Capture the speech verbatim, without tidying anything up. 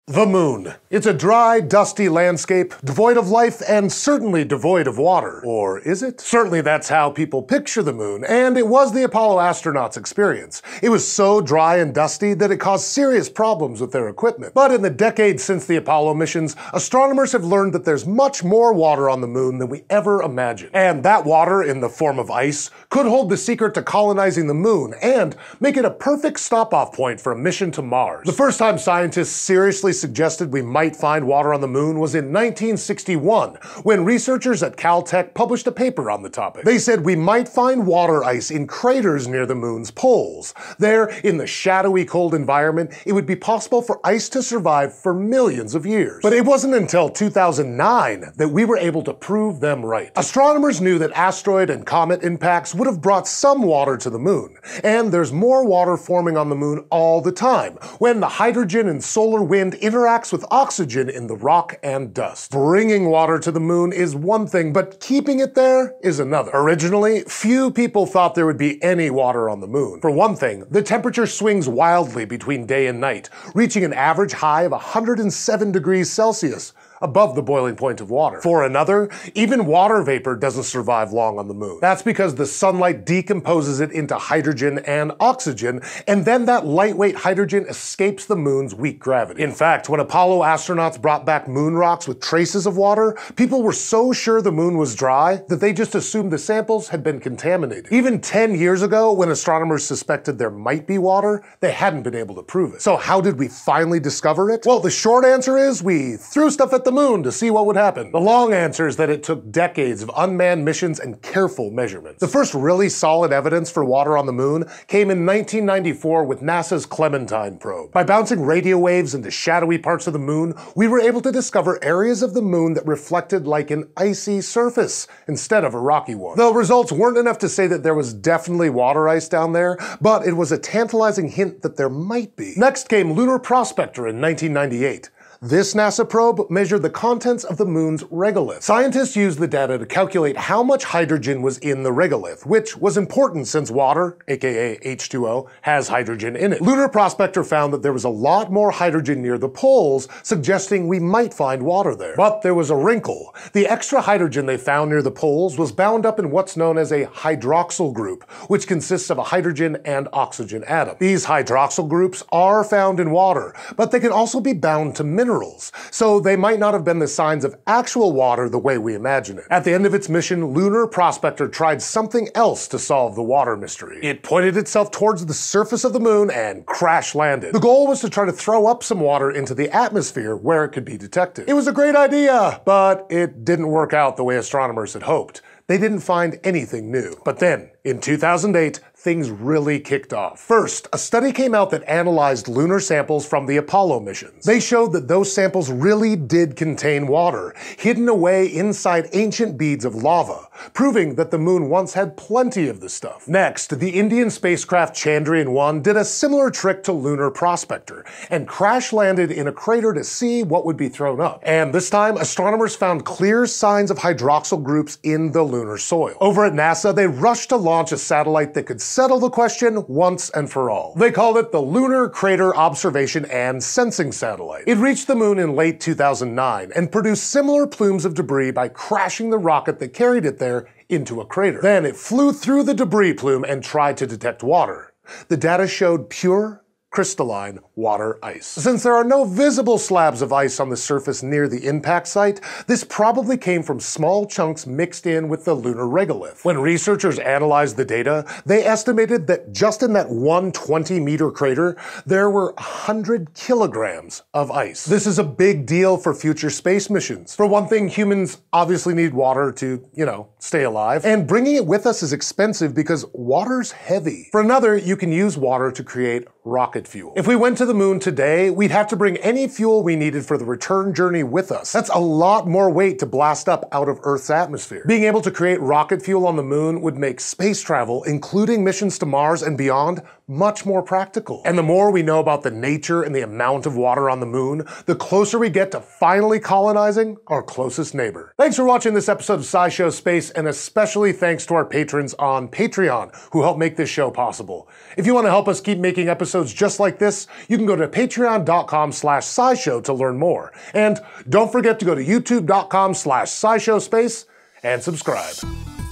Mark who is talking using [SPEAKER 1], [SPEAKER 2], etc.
[SPEAKER 1] The moon. It's a dry, dusty landscape, devoid of life and certainly devoid of water. Or is it? Certainly that's how people picture the moon, and it was the Apollo astronauts' experience. It was so dry and dusty that it caused serious problems with their equipment. But in the decades since the Apollo missions, astronomers have learned that there's much more water on the moon than we ever imagined. And that water, in the form of ice, could hold the secret to colonizing the moon and make it a perfect stop-off point for a mission to Mars. The first time scientists seriously suggested we might find water on the moon was in nineteen sixty-one, when researchers at Caltech published a paper on the topic. They said we might find water ice in craters near the moon's poles. There, in the shadowy cold environment, it would be possible for ice to survive for millions of years. But it wasn't until two thousand nine that we were able to prove them right. Astronomers knew that asteroid and comet impacts would have brought some water to the moon, and there's more water forming on the moon all the time, when the hydrogen and solar wind interacts with oxygen in the rock and dust. Bringing water to the moon is one thing, but keeping it there is another. Originally, few people thought there would be any water on the moon. For one thing, the temperature swings wildly between day and night, reaching an average high of one hundred seven degrees Celsius, above the boiling point of water. For another, even water vapor doesn't survive long on the moon. That's because the sunlight decomposes it into hydrogen and oxygen, and then that lightweight hydrogen escapes the moon's weak gravity. In fact, when Apollo astronauts brought back moon rocks with traces of water, people were so sure the moon was dry that they just assumed the samples had been contaminated. Even ten years ago, when astronomers suspected there might be water, they hadn't been able to prove it. So how did we finally discover it? Well, the short answer is we threw stuff at the moon to see what would happen. The long answer is that it took decades of unmanned missions and careful measurements. The first really solid evidence for water on the moon came in nineteen ninety-four with NASA's Clementine probe. By bouncing radio waves into shadowy parts of the moon, we were able to discover areas of the moon that reflected like an icy surface instead of a rocky one. The results weren't enough to say that there was definitely water ice down there, but it was a tantalizing hint that there might be. Next came Lunar Prospector in nineteen ninety-eight. This NASA probe measured the contents of the moon's regolith. Scientists used the data to calculate how much hydrogen was in the regolith, which was important since water, aka H two O, has hydrogen in it. Lunar Prospector found that there was a lot more hydrogen near the poles, suggesting we might find water there. But there was a wrinkle. The extra hydrogen they found near the poles was bound up in what's known as a hydroxyl group, which consists of a hydrogen and oxygen atom. These hydroxyl groups are found in water, but they can also be bound to minerals. Minerals, so they might not have been the signs of actual water the way we imagine it. At the end of its mission, Lunar Prospector tried something else to solve the water mystery. It pointed itself towards the surface of the moon and crash landed. The goal was to try to throw up some water into the atmosphere where it could be detected. It was a great idea, but it didn't work out the way astronomers had hoped. They didn't find anything new. But then, in two thousand eight, things really kicked off. First, a study came out that analyzed lunar samples from the Apollo missions. They showed that those samples really did contain water, hidden away inside ancient beads of lava, proving that the moon once had plenty of the stuff. Next, the Indian spacecraft Chandrayaan one did a similar trick to Lunar Prospector, and crash-landed in a crater to see what would be thrown up. And this time, astronomers found clear signs of hydroxyl groups in the lunar soil. Over at NASA, they rushed to launch a satellite that could settle the question once and for all. They called it the Lunar Crater Observation and Sensing Satellite. It reached the moon in late two thousand nine and produced similar plumes of debris by crashing the rocket that carried it there into a crater. Then it flew through the debris plume and tried to detect water. The data showed pure, crystalline water ice. Since there are no visible slabs of ice on the surface near the impact site, this probably came from small chunks mixed in with the lunar regolith. When researchers analyzed the data, they estimated that just in that one twenty meter crater, there were one hundred kilograms of ice. This is a big deal for future space missions. For one thing, humans obviously need water to, you know, stay alive, and bringing it with us is expensive because water's heavy. For another, you can use water to create rocket fuel. If we went to the moon today, we'd have to bring any fuel we needed for the return journey with us. That's a lot more weight to blast up out of Earth's atmosphere. Being able to create rocket fuel on the moon would make space travel, including missions to Mars and beyond, much more practical. And the more we know about the nature and the amount of water on the moon, the closer we get to finally colonizing our closest neighbor. Thanks for watching this episode of SciShow Space, and especially thanks to our patrons on Patreon who help make this show possible. If you want to help us keep making episodes just like this, you can go to patreon.com slash scishow to learn more. And don't forget to go to youtube.com slash scishow space and subscribe.